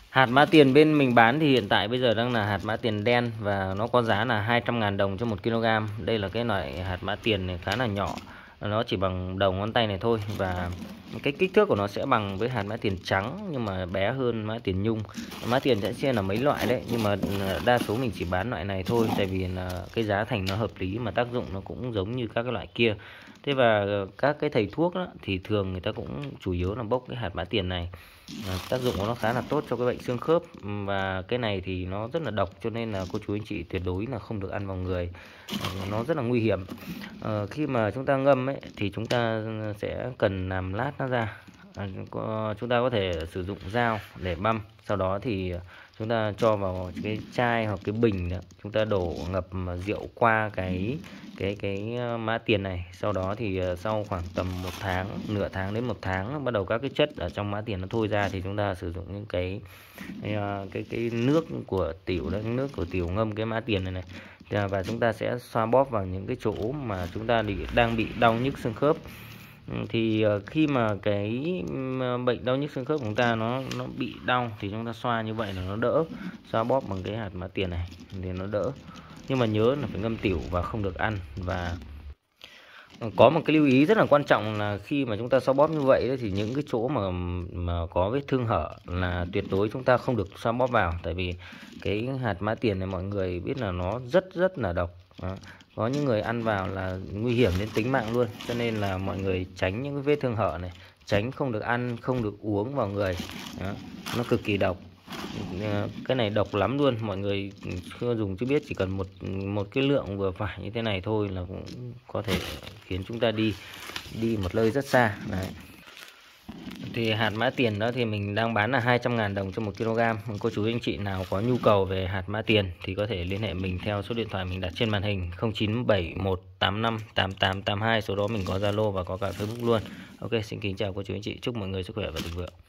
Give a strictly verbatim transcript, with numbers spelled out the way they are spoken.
Hạt mã tiền bên mình bán thì hiện tại bây giờ đang là hạt mã tiền đen và nó có giá là hai trăm ngàn đồng cho một ki lô gam. Đây là cái loại hạt mã tiền này khá là nhỏ, nó chỉ bằng đầu ngón tay này thôi, và cái kích thước của nó sẽ bằng với hạt mã tiền trắng nhưng mà bé hơn mã tiền nhung. Mã tiền sẽ chia là mấy loại đấy, nhưng mà đa số mình chỉ bán loại này thôi, tại vì là cái giá thành nó hợp lý mà tác dụng nó cũng giống như các cái loại kia. Thế và các cái thầy thuốc đó, thì thường người ta cũng chủ yếu là bốc cái hạt mã tiền này. À, tác dụng của nó khá là tốt cho cái bệnh xương khớp, và cái này thì nó rất là độc, cho nên là cô chú anh chị tuyệt đối là không được ăn vào người, nó rất là nguy hiểm. À, khi mà chúng ta ngâm ấy thì chúng ta sẽ cần làm lát nó ra. À, chúng ta có thể sử dụng dao để băm, sau đó thì chúng ta cho vào cái chai hoặc cái bình đó, chúng ta đổ ngập rượu qua cái cái cái mã tiền này. Sau đó thì sau khoảng tầm một tháng, nửa tháng đến một tháng, bắt đầu các cái chất ở trong mã tiền nó thôi ra, thì chúng ta sử dụng những cái cái cái, cái nước của tiểu đó, nước của tiểu ngâm cái mã tiền này này, và chúng ta sẽ xoa bóp vào những cái chỗ mà chúng ta bị, đang bị đau nhức xương khớp. Thì khi mà cái bệnh đau nhức xương khớp của chúng ta nó nó bị đau thì chúng ta xoa như vậy là nó đỡ, xoa bóp bằng cái hạt mã tiền này thì nó đỡ. Nhưng mà nhớ là phải ngâm tiểu và không được ăn. Và có một cái lưu ý rất là quan trọng là khi mà chúng ta xoa bóp như vậy thì những cái chỗ mà mà có vết thương hở là tuyệt đối chúng ta không được xoa bóp vào, tại vì cái hạt mã tiền này mọi người biết là nó rất rất là độc. Đó. Có những người ăn vào là nguy hiểm đến tính mạng luôn, cho nên là mọi người tránh những cái vết thương hở này, tránh không được ăn, không được uống vào người. Đó. Nó cực kỳ độc. Cái này độc lắm luôn, mọi người chưa dùng chưa biết, chỉ cần một một cái lượng vừa phải như thế này thôi là cũng có thể khiến chúng ta đi đi một nơi rất xa. Đấy. Thì hạt mã tiền đó thì mình đang bán là hai trăm ngàn đồng cho một ki lô gam. Cô chú anh chị nào có nhu cầu về hạt mã tiền thì có thể liên hệ mình theo số điện thoại mình đặt trên màn hình không chín bảy một tám năm tám tám tám hai. Số đó mình có Zalo và có cả Facebook luôn. Ok, xin kính chào cô chú anh chị, chúc mọi người sức khỏe và thịnh vượng.